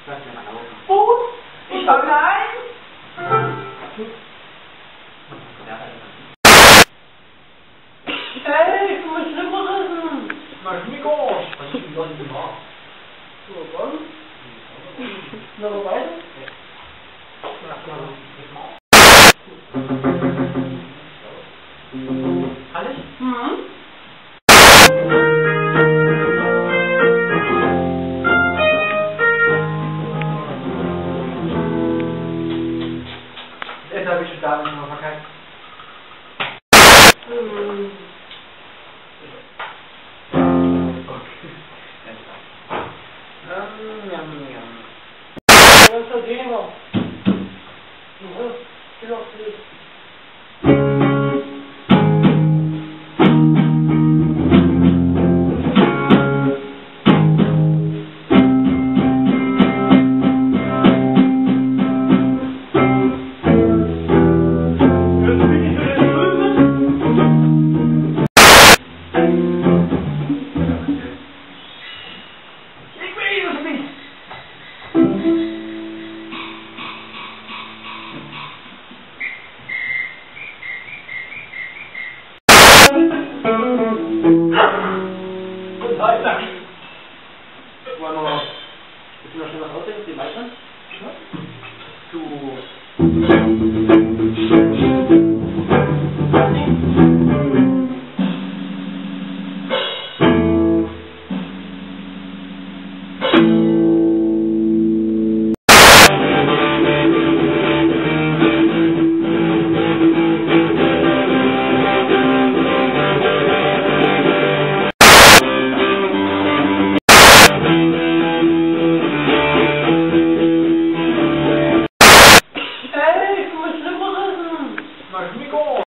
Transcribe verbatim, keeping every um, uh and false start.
Gut, ich sag nein. Hey, du musst nicht mehr essen. Mach mich gar nicht. Was ist denn das gemacht? So, was? Noch weiter? Alles? Mhm. Jetzt habe ich schon da noch verkackt. Mhm. Ähm, jam, jam. Das ist der Thema. Mhm. Ich glaub nicht. Guten Tag, danke. War noch. Willst du noch schnell was ausdenken? Die weiteren? Ja. Du.